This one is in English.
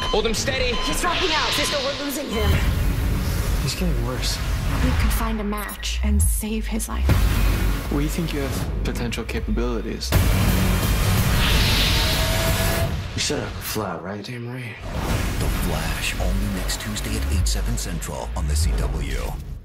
Hold him steady. He's dropping out. Sister, we're losing him. He's getting worse. We could find a match and save his life. We think you have potential capabilities. You said I could fly, right, Damn right? The Flash, only next Tuesday at 8/7 Central on the CW.